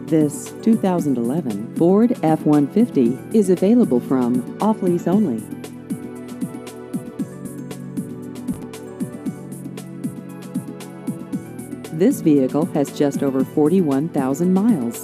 This 2011 Ford F-150 is available from off-lease only. This vehicle has just over 41,000 miles.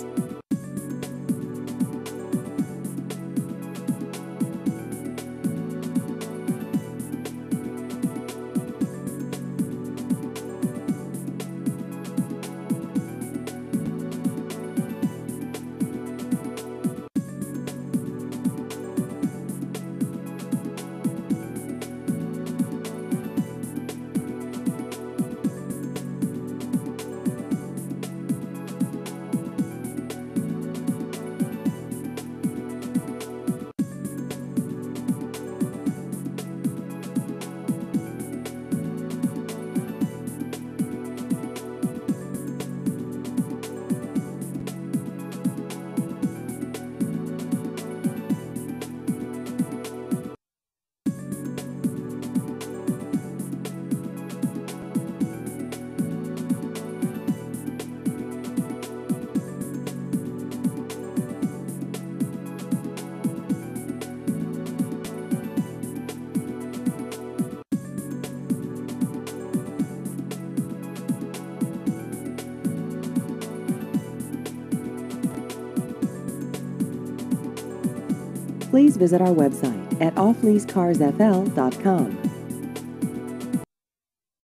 Please visit our website at offleasecarsfl.com.